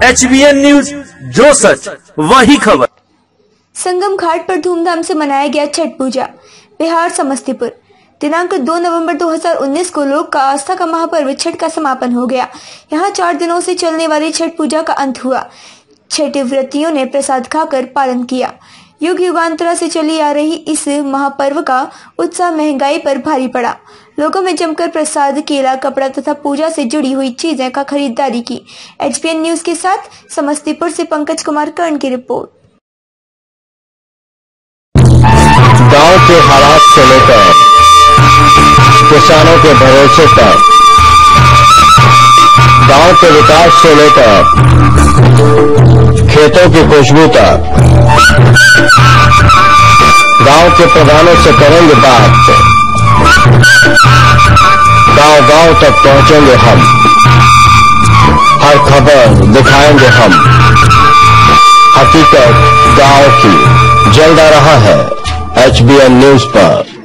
HBN news, जो सच वही खबर। संगम घाट पर धूमधाम से मनाया गया छठ पूजा। बिहार समस्तीपुर दिनांक 2 नवंबर 2019 को लोक का आस्था का महापर्व छठ का समापन हो गया। यहाँ 4 दिनों से चलने वाली छठ पूजा का अंत हुआ। छठ व्रतियों ने प्रसाद खाकर पालन किया। युग युगांतरा से चली आ रही इस महापर्व का उत्साह महंगाई पर भारी पड़ा। लोगों में जमकर प्रसाद, केला, कपड़ा तथा पूजा से जुड़ी हुई चीजें का खरीदारी की। HBN न्यूज के साथ समस्तीपुर से पंकज कुमार कर्ण की रिपोर्ट। गांव के हालात से लेकर किसानों के भरोसे तक, गांव के विकास से लेकर खेतों की खुशबू तक, गांव के प्रधानों से करेंगे बात। गांव-गांव तक पहुंचेंगे हम, हर खबर दिखाएंगे हम। हकीकत गांव की जल्द आ रहा है HBN न्यूज पर।